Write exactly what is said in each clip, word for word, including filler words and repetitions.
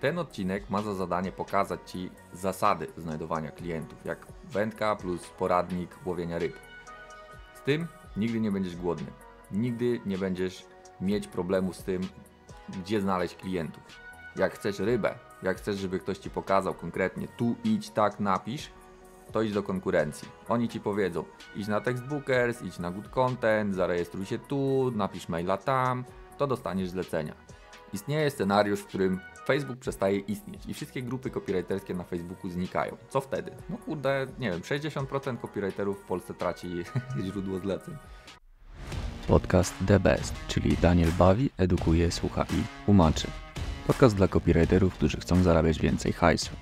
Ten odcinek ma za zadanie pokazać Ci zasady znajdowania klientów, jak wędka plus poradnik łowienia ryb. Z tym nigdy nie będziesz głodny, nigdy nie będziesz mieć problemu z tym, gdzie znaleźć klientów. Jak chcesz rybę, jak chcesz, żeby ktoś Ci pokazał konkretnie, tu idź, tak napisz, to idź do konkurencji. Oni Ci powiedzą, idź na Textbookers, idź na Good Content, zarejestruj się tu, napisz maila tam, to dostaniesz zlecenia. Istnieje scenariusz, w którym Facebook przestaje istnieć i wszystkie grupy copywriterskie na Facebooku znikają. Co wtedy? No kurde, nie wiem, sześćdziesiąt procent copywriterów w Polsce traci źródło zleceń. Podcast The Best, czyli Daniel bawi, edukuje, słucha i tłumaczy. Podcast dla copywriterów, którzy chcą zarabiać więcej hajsu.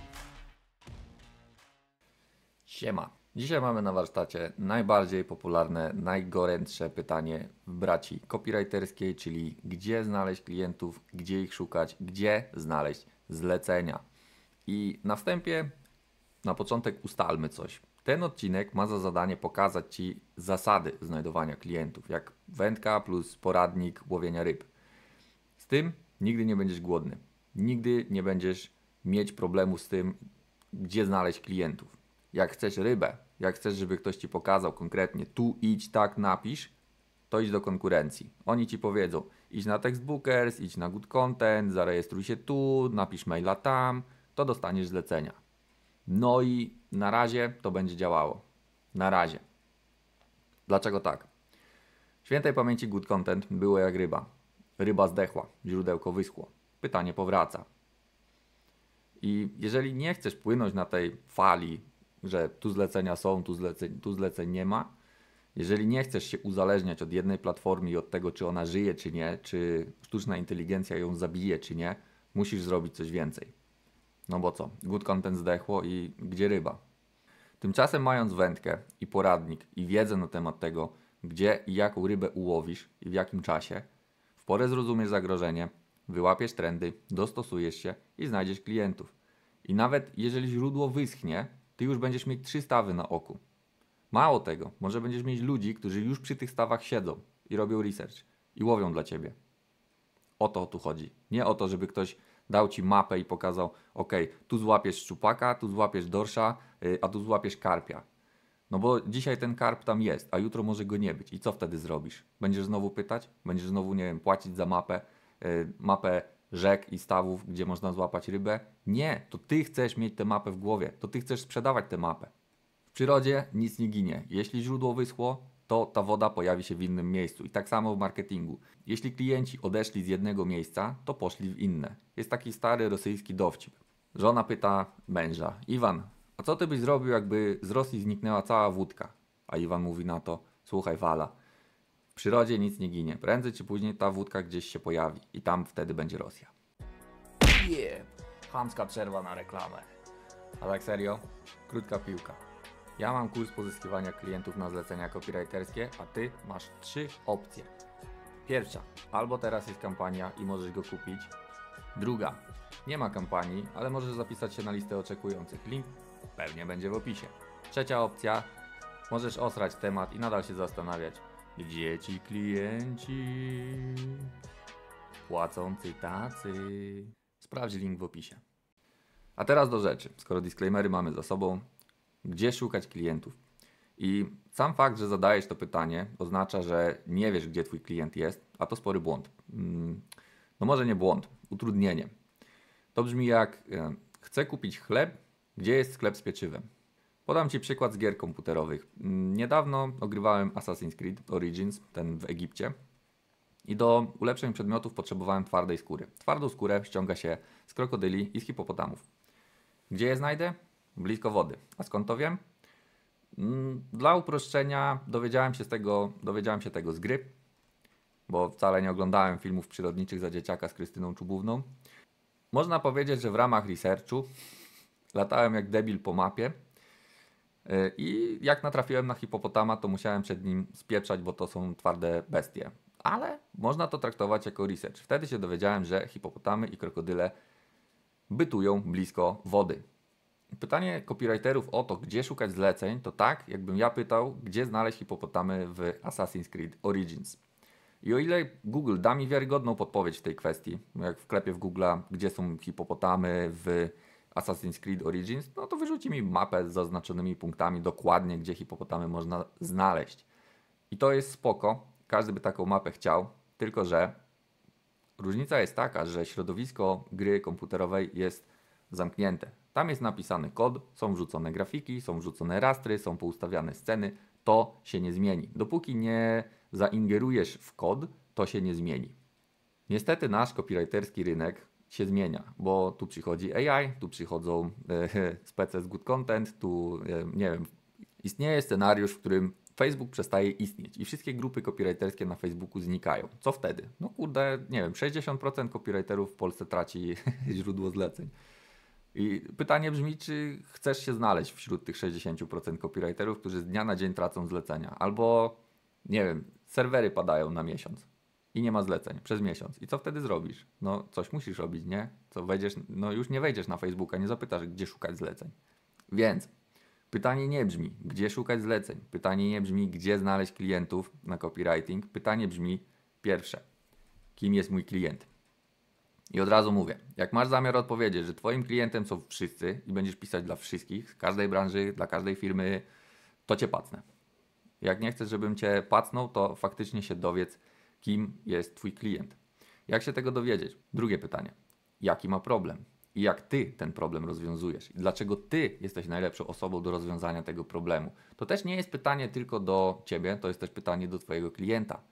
Siema. Dzisiaj mamy na warsztacie najbardziej popularne, najgorętsze pytanie w braci copywriterskiej, czyli gdzie znaleźć klientów, gdzie ich szukać, gdzie znaleźć zlecenia. I na wstępie, na początek ustalmy coś. Ten odcinek ma za zadanie pokazać Ci zasady znajdowania klientów, jak wędka plus poradnik łowienia ryb. Z tym nigdy nie będziesz głodny, nigdy nie będziesz mieć problemu z tym, gdzie znaleźć klientów. Jak chcesz rybę, jak chcesz, żeby ktoś Ci pokazał konkretnie, tu idź, tak napisz, to idź do konkurencji. Oni Ci powiedzą, idź na Textbookers, idź na Good Content, zarejestruj się tu, napisz maila tam, to dostaniesz zlecenia. No i na razie to będzie działało. Na razie. Dlaczego tak? Świętej pamięci Good Content było jak ryba. Ryba zdechła, źródełko wyschło. Pytanie powraca. I jeżeli nie chcesz płynąć na tej fali, że tu zlecenia są, tu zleceń, tu zleceń nie ma, jeżeli nie chcesz się uzależniać od jednej platformy i od tego, czy ona żyje, czy nie, czy sztuczna inteligencja ją zabije, czy nie, musisz zrobić coś więcej. No bo co? Good Content zdechło i gdzie ryba? Tymczasem mając wędkę i poradnik i wiedzę na temat tego, gdzie i jaką rybę ułowisz i w jakim czasie, w porę zrozumiesz zagrożenie, wyłapiesz trendy, dostosujesz się i znajdziesz klientów. I nawet jeżeli źródło wyschnie, ty już będziesz mieć trzy stawy na oku. Mało tego, może będziesz mieć ludzi, którzy już przy tych stawach siedzą i robią research i łowią dla Ciebie. O to tu chodzi. Nie o to, żeby ktoś dał Ci mapę i pokazał, ok, tu złapiesz szczupaka, tu złapiesz dorsza, yy, a tu złapiesz karpia. No bo dzisiaj ten karp tam jest, a jutro może go nie być. I co wtedy zrobisz? Będziesz znowu pytać? Będziesz znowu, nie wiem, płacić za mapę, yy, mapę rzek i stawów, gdzie można złapać rybę? Nie, to Ty chcesz mieć tę mapę w głowie, to Ty chcesz sprzedawać tę mapę. W przyrodzie nic nie ginie. Jeśli źródło wyschło, to ta woda pojawi się w innym miejscu. I tak samo w marketingu. Jeśli klienci odeszli z jednego miejsca, to poszli w inne. Jest taki stary rosyjski dowcip. Żona pyta męża, Iwan, a co ty byś zrobił, jakby z Rosji zniknęła cała wódka? A Iwan mówi na to, słuchaj Wala, w przyrodzie nic nie ginie. Prędzej czy później ta wódka gdzieś się pojawi i tam wtedy będzie Rosja. Yeah, chamska przerwa na reklamę. A tak serio? Krótka piłka. Ja mam kurs pozyskiwania klientów na zlecenia copywriterskie, a Ty masz trzy opcje. Pierwsza, albo teraz jest kampania i możesz go kupić. Druga, nie ma kampanii, ale możesz zapisać się na listę oczekujących. Link pewnie będzie w opisie. Trzecia opcja, możesz osrać temat i nadal się zastanawiać, gdzie ci klienci płacący tacy. Sprawdź link w opisie. A teraz do rzeczy, skoro disclaimery mamy za sobą. Gdzie szukać klientów? I sam fakt, że zadajesz to pytanie, oznacza, że nie wiesz, gdzie Twój klient jest, a to spory błąd. No może nie błąd, utrudnienie. To brzmi jak, chcę kupić chleb, gdzie jest sklep z pieczywem? Podam Ci przykład z gier komputerowych. Niedawno ogrywałem Assassin's Creed Origins, ten w Egipcie. I do ulepszeń przedmiotów potrzebowałem twardej skóry. Twardą skórę ściąga się z krokodyli i z hipopotamów. Gdzie je znajdę? Blisko wody. A skąd to wiem? Dla uproszczenia dowiedziałem się, z tego, dowiedziałem się tego z gry, bo wcale nie oglądałem filmów przyrodniczych za dzieciaka z Krystyną Czubówną. Można powiedzieć, że w ramach researchu latałem jak debil po mapie i jak natrafiłem na hipopotama, to musiałem przed nim spieprzać, bo to są twarde bestie. Ale można to traktować jako research. Wtedy się dowiedziałem, że hipopotamy i krokodyle bytują blisko wody. Pytanie copywriterów o to, gdzie szukać zleceń, to tak, jakbym ja pytał, gdzie znaleźć hipopotamy w Assassin's Creed Origins. I o ile Google da mi wiarygodną podpowiedź w tej kwestii, jak wklepię w Google'a, gdzie są hipopotamy w Assassin's Creed Origins, no to wyrzuci mi mapę z zaznaczonymi punktami dokładnie, gdzie hipopotamy można znaleźć. I to jest spoko, każdy by taką mapę chciał, tylko że różnica jest taka, że środowisko gry komputerowej jest zamknięte. Tam jest napisany kod, są wrzucone grafiki, są wrzucone rastry, są poustawiane sceny. To się nie zmieni. Dopóki nie zaingerujesz w kod, to się nie zmieni. Niestety nasz copywriterski rynek się zmienia, bo tu przychodzi A I, tu przychodzą e, spece z good content, tu e, nie wiem, istnieje scenariusz, w którym Facebook przestaje istnieć i wszystkie grupy copywriterskie na Facebooku znikają. Co wtedy? No kurde, nie wiem, sześćdziesiąt procent copywriterów w Polsce traci źródło zleceń. I pytanie brzmi, czy chcesz się znaleźć wśród tych sześćdziesiąt procent copywriterów, którzy z dnia na dzień tracą zlecenia, albo nie wiem, serwery padają na miesiąc i nie ma zleceń przez miesiąc. I co wtedy zrobisz? No coś musisz robić, nie? Co wejdziesz, no już nie wejdziesz na Facebooka, nie zapytasz, gdzie szukać zleceń. Więc pytanie nie brzmi, gdzie szukać zleceń. Pytanie nie brzmi, gdzie znaleźć klientów na copywriting. Pytanie brzmi pierwsze, kim jest mój klient? I od razu mówię, jak masz zamiar odpowiedzieć, że twoim klientem są wszyscy i będziesz pisać dla wszystkich, z każdej branży, dla każdej firmy, to cię pacnę. Jak nie chcesz, żebym cię pacnął, to faktycznie się dowiedz, kim jest twój klient. Jak się tego dowiedzieć? Drugie pytanie. Jaki ma problem? I jak ty ten problem rozwiązujesz? I dlaczego ty jesteś najlepszą osobą do rozwiązania tego problemu? To też nie jest pytanie tylko do ciebie, to jest też pytanie do twojego klienta.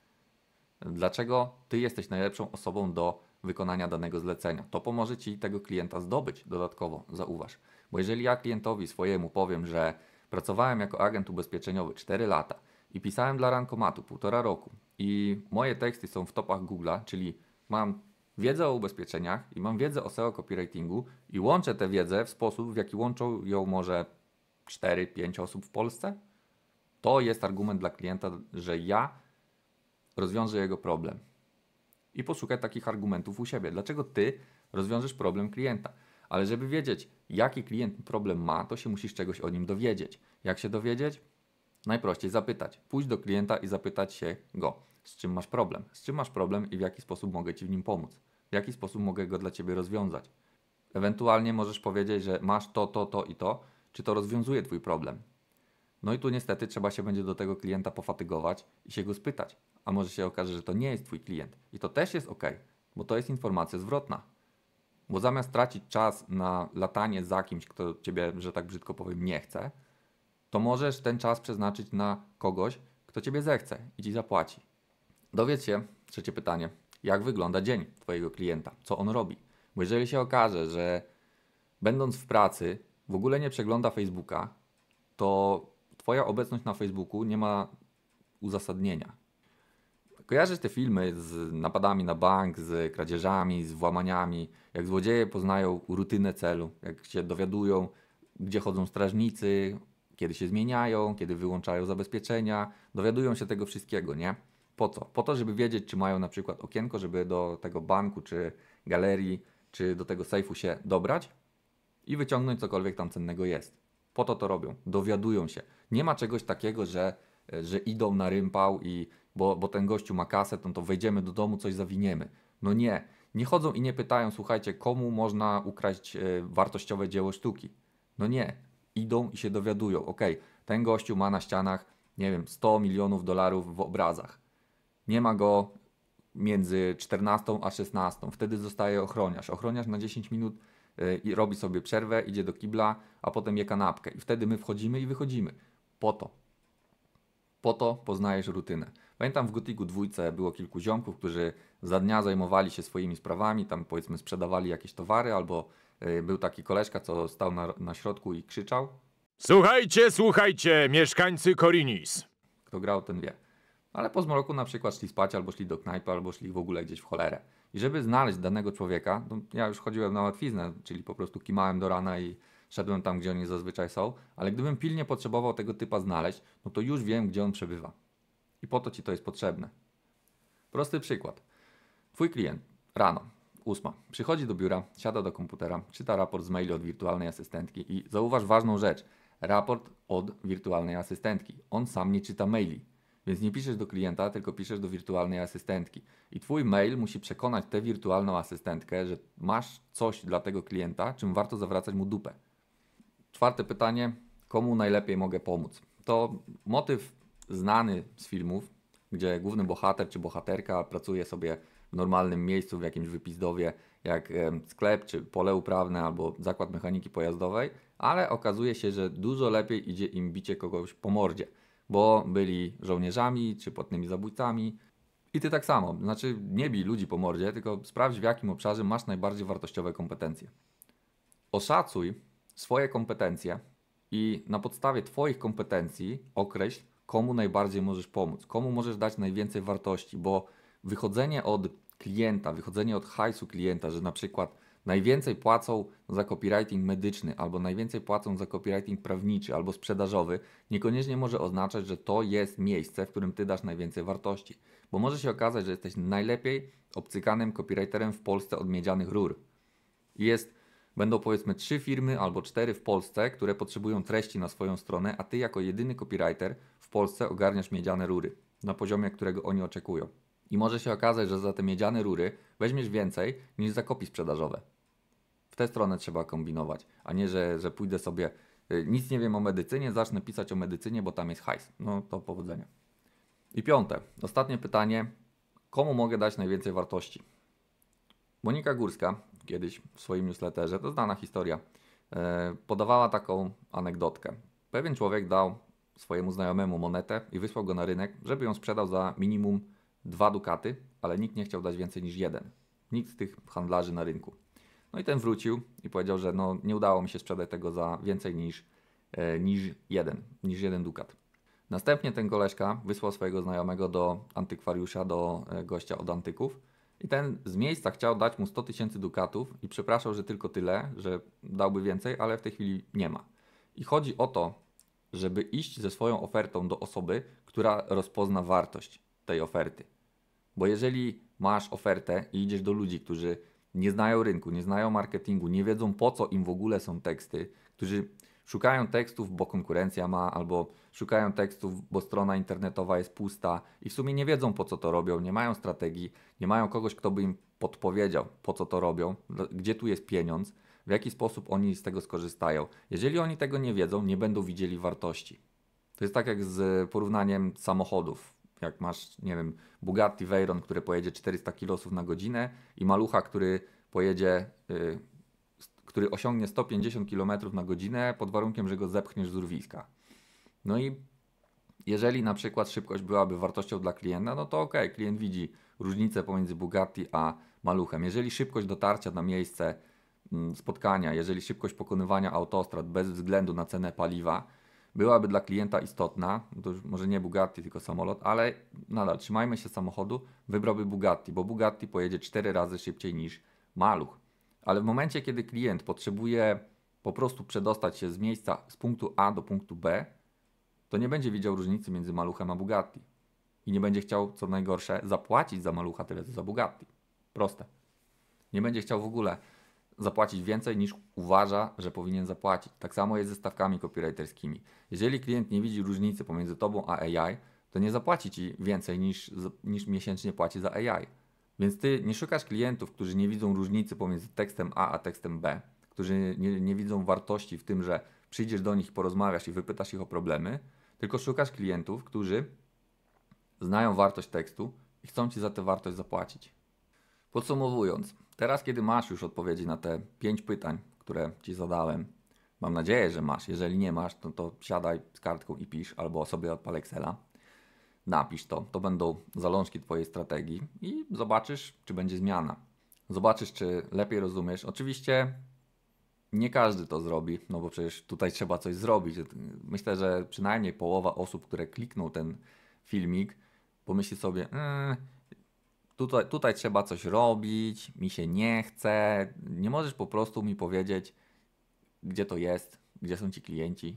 Dlaczego ty jesteś najlepszą osobą do wykonania danego zlecenia? To pomoże ci tego klienta zdobyć dodatkowo, zauważ. Bo jeżeli ja klientowi swojemu powiem, że pracowałem jako agent ubezpieczeniowy cztery lata i pisałem dla Rankomatu półtora roku i moje teksty są w topach Google'a, czyli mam wiedzę o ubezpieczeniach i mam wiedzę o S E O copywritingu i łączę tę wiedzę w sposób, w jaki łączą ją może cztery pięć osób w Polsce, to jest argument dla klienta, że ja rozwiążę jego problem. I poszukaj takich argumentów u siebie. Dlaczego ty rozwiążesz problem klienta? Ale żeby wiedzieć, jaki klient problem ma, to się musisz czegoś o nim dowiedzieć. Jak się dowiedzieć? Najprościej zapytać. Pójść do klienta i zapytać się go, z czym masz problem? Z czym masz problem i w jaki sposób mogę ci w nim pomóc? W jaki sposób mogę go dla ciebie rozwiązać? Ewentualnie możesz powiedzieć, że masz to, to, to i to, czy to rozwiązuje twój problem? No i tu niestety trzeba się będzie do tego klienta pofatygować i się go spytać. A może się okaże, że to nie jest twój klient. I to też jest ok, bo to jest informacja zwrotna. Bo zamiast tracić czas na latanie za kimś, kto ciebie, że tak brzydko powiem, nie chce, to możesz ten czas przeznaczyć na kogoś, kto ciebie zechce i ci zapłaci. Dowiedz się, trzecie pytanie, jak wygląda dzień twojego klienta, co on robi. Bo jeżeli się okaże, że będąc w pracy w ogóle nie przegląda Facebooka, to twoja obecność na Facebooku nie ma uzasadnienia. Kojarzysz te filmy z napadami na bank, z kradzieżami, z włamaniami, jak złodzieje poznają rutynę celu, jak się dowiadują, gdzie chodzą strażnicy, kiedy się zmieniają, kiedy wyłączają zabezpieczenia, dowiadują się tego wszystkiego, nie? Po co? Po to, żeby wiedzieć, czy mają na przykład okienko, żeby do tego banku, czy galerii, czy do tego sejfu się dobrać i wyciągnąć cokolwiek tam cennego jest. Po to to robią, dowiadują się. Nie ma czegoś takiego, że, że idą na rympał i bo, bo ten gościu ma kasę, to, to wejdziemy do domu, coś zawiniemy. No nie, nie chodzą i nie pytają, słuchajcie, komu można ukraść e, wartościowe dzieło sztuki. No nie, idą i się dowiadują, ok, ten gościu ma na ścianach, nie wiem, sto milionów dolarów w obrazach. Nie ma go między czternastą a szesnastą, wtedy zostaje ochroniarz. Ochroniarz na dziesięć minut y, i robi sobie przerwę, idzie do kibla, a potem je kanapkę. I wtedy my wchodzimy i wychodzimy. Po to. Po to poznajesz rutynę. Pamiętam w Gotiku dwójce było kilku ziomków, którzy za dnia zajmowali się swoimi sprawami, tam powiedzmy sprzedawali jakieś towary, albo y, był taki koleżka, co stał na, na środku i krzyczał. Słuchajcie, słuchajcie, mieszkańcy Korinis. Kto grał, ten wie. Ale po zmroku na przykład szli spać, albo szli do knajpy, albo szli w ogóle gdzieś w cholerę. I żeby znaleźć danego człowieka, no ja już chodziłem na łatwiznę, czyli po prostu kimałem do rana i szedłem tam, gdzie oni zazwyczaj są, ale gdybym pilnie potrzebował tego typa znaleźć, no to już wiem, gdzie on przebywa. I po to ci to jest potrzebne. Prosty przykład. Twój klient rano, ósma, przychodzi do biura, siada do komputera, czyta raport z maili od wirtualnej asystentki i zauważ ważną rzecz. Raport od wirtualnej asystentki. On sam nie czyta maili. Więc nie piszesz do klienta, tylko piszesz do wirtualnej asystentki. I twój mail musi przekonać tę wirtualną asystentkę, że masz coś dla tego klienta, czym warto zawracać mu dupę. Czwarte pytanie, komu najlepiej mogę pomóc? To motyw znany z filmów, gdzie główny bohater czy bohaterka pracuje sobie w normalnym miejscu, w jakimś wypizdowie, jak sklep, czy pole uprawne, albo zakład mechaniki pojazdowej, ale okazuje się, że dużo lepiej idzie im bicie kogoś po mordzie, bo byli żołnierzami, czy płatnymi zabójcami. I ty tak samo, znaczy nie bij ludzi po mordzie, tylko sprawdź, w jakim obszarze masz najbardziej wartościowe kompetencje. Oszacuj swoje kompetencje i na podstawie twoich kompetencji określ, komu najbardziej możesz pomóc, komu możesz dać najwięcej wartości, bo wychodzenie od klienta, wychodzenie od hajsu klienta, że na przykład najwięcej płacą za copywriting medyczny, albo najwięcej płacą za copywriting prawniczy, albo sprzedażowy, niekoniecznie może oznaczać, że to jest miejsce, w którym ty dasz najwięcej wartości. Bo może się okazać, że jesteś najlepiej obcykanym copywriterem w Polsce od miedzianych rur. Jest, będą powiedzmy trzy firmy albo cztery w Polsce, które potrzebują treści na swoją stronę, a ty jako jedyny copywriter w Polsce ogarniasz miedziane rury na poziomie, którego oni oczekują. I może się okazać, że za te miedziane rury weźmiesz więcej niż za kopii sprzedażowe. W tę stronę trzeba kombinować, a nie, że, że pójdę sobie, y, nic nie wiem o medycynie, zacznę pisać o medycynie, bo tam jest hajs. No to powodzenia. I piąte, ostatnie pytanie. Komu mogę dać najwięcej wartości? Monika Górska kiedyś w swoim newsletterze, to znana historia, yy, podawała taką anegdotkę. Pewien człowiek dał swojemu znajomemu monetę i wysłał go na rynek, żeby ją sprzedał za minimum dwa dukaty, ale nikt nie chciał dać więcej niż jeden. Nikt z tych handlarzy na rynku. No i ten wrócił i powiedział, że no, nie udało mi się sprzedać tego za więcej niż, e, niż jeden, niż jeden dukat. Następnie ten koleżka wysłał swojego znajomego do antykwariusza, do e, gościa od antyków i ten z miejsca chciał dać mu sto tysięcy dukatów i przepraszał, że tylko tyle, że dałby więcej, ale w tej chwili nie ma. I chodzi o to, żeby iść ze swoją ofertą do osoby, która rozpozna wartość tej oferty. Bo jeżeli masz ofertę i idziesz do ludzi, którzy nie znają rynku, nie znają marketingu, nie wiedzą, po co im w ogóle są teksty, którzy szukają tekstów, bo konkurencja ma, albo szukają tekstów, bo strona internetowa jest pusta i w sumie nie wiedzą, po co to robią, nie mają strategii, nie mają kogoś, kto by im podpowiedział, po co to robią, gdzie tu jest pieniądz, w jaki sposób oni z tego skorzystają. Jeżeli oni tego nie wiedzą, nie będą widzieli wartości. To jest tak jak z porównaniem samochodów. Jak masz, nie wiem, Bugatti Veyron, który pojedzie czterysta kilosów na godzinę i malucha, który pojedzie, yy, który osiągnie sto pięćdziesiąt kilometrów na godzinę pod warunkiem, że go zepchniesz z urwiska. No i jeżeli na przykład szybkość byłaby wartością dla klienta, no to okej, klient widzi różnicę pomiędzy Bugatti a maluchem. Jeżeli szybkość dotarcia na miejsce mm, spotkania, jeżeli szybkość pokonywania autostrad bez względu na cenę paliwa byłaby dla klienta istotna, to już może nie Bugatti, tylko samolot, ale nadal trzymajmy się samochodu, wybrałby Bugatti, bo Bugatti pojedzie cztery razy szybciej niż maluch. Ale w momencie, kiedy klient potrzebuje po prostu przedostać się z miejsca, z punktu A do punktu B, to nie będzie widział różnicy między maluchem a Bugatti. I nie będzie chciał, co najgorsze, zapłacić za malucha tyle, co za Bugatti. Proste. Nie będzie chciał w ogóle zapłacić więcej niż uważa, że powinien zapłacić. Tak samo jest ze stawkami copywriterskimi. Jeżeli klient nie widzi różnicy pomiędzy tobą a A I, to nie zapłaci ci więcej niż, niż miesięcznie płaci za A I. Więc ty nie szukasz klientów, którzy nie widzą różnicy pomiędzy tekstem A a tekstem B, którzy nie, nie widzą wartości w tym, że przyjdziesz do nich, porozmawiasz i wypytasz ich o problemy, tylko szukasz klientów, którzy znają wartość tekstu i chcą ci za tę wartość zapłacić. Podsumowując, teraz kiedy masz już odpowiedzi na te pięć pytań, które ci zadałem, mam nadzieję, że masz. Jeżeli nie masz, to, to siadaj z kartką i pisz, albo sobie odpal Excela. Napisz to. To będą zalążki twojej strategii i zobaczysz, czy będzie zmiana. Zobaczysz, czy lepiej rozumiesz. Oczywiście nie każdy to zrobi, no bo przecież tutaj trzeba coś zrobić. Myślę, że przynajmniej połowa osób, które klikną ten filmik, pomyśli sobie, yy, Tutaj, tutaj trzeba coś robić, mi się nie chce, nie możesz po prostu mi powiedzieć, gdzie to jest, gdzie są ci klienci.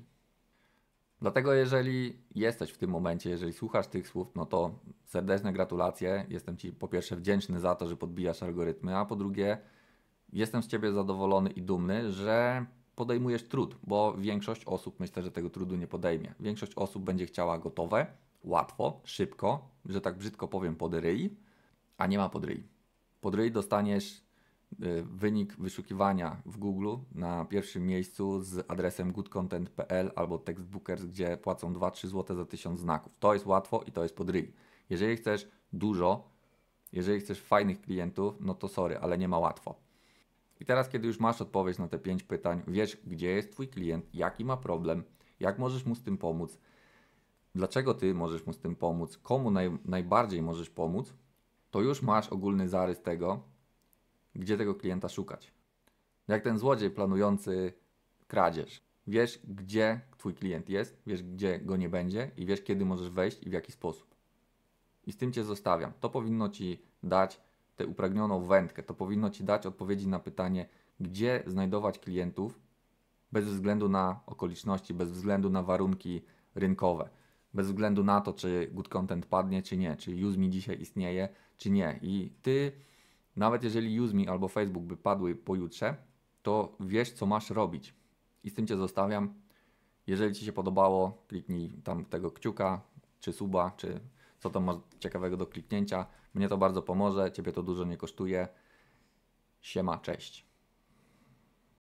Dlatego jeżeli jesteś w tym momencie, jeżeli słuchasz tych słów, no to serdeczne gratulacje. Jestem ci po pierwsze wdzięczny za to, że podbijasz algorytmy, a po drugie jestem z ciebie zadowolony i dumny, że podejmujesz trud, bo większość osób myślę, że tego trudu nie podejmie. Większość osób będzie chciała gotowe, łatwo, szybko, że tak brzydko powiem, pod ryj, a nie ma pod ryj. Pod ryj dostaniesz wynik wyszukiwania w Google na pierwszym miejscu z adresem good content kropka p l albo Textbookers, gdzie płacą dwa trzy złote za tysiąc znaków. To jest łatwo i to jest pod ryj. Jeżeli chcesz dużo, jeżeli chcesz fajnych klientów, no to sorry, ale nie ma łatwo. I teraz, kiedy już masz odpowiedź na te pięć pytań, wiesz, gdzie jest Twój klient, jaki ma problem, jak możesz mu z tym pomóc, dlaczego Ty możesz mu z tym pomóc, komu naj, najbardziej możesz pomóc, to już masz ogólny zarys tego, gdzie tego klienta szukać. Jak ten złodziej planujący kradzież. Wiesz, gdzie Twój klient jest, wiesz, gdzie go nie będzie i wiesz, kiedy możesz wejść i w jaki sposób. I z tym Cię zostawiam. To powinno Ci dać tę upragnioną wędkę. To powinno Ci dać odpowiedzi na pytanie, gdzie znajdować klientów bez względu na okoliczności, bez względu na warunki rynkowe, bez względu na to, czy good content padnie, czy nie, czy Use Me dzisiaj istnieje, czy nie. I Ty, nawet jeżeli Use Me albo Facebook by padły pojutrze, to wiesz, co masz robić. I z tym Cię zostawiam. Jeżeli Ci się podobało, kliknij tam tego kciuka, czy suba, czy co to masz ciekawego do kliknięcia. Mnie to bardzo pomoże, Ciebie to dużo nie kosztuje. Siema, cześć.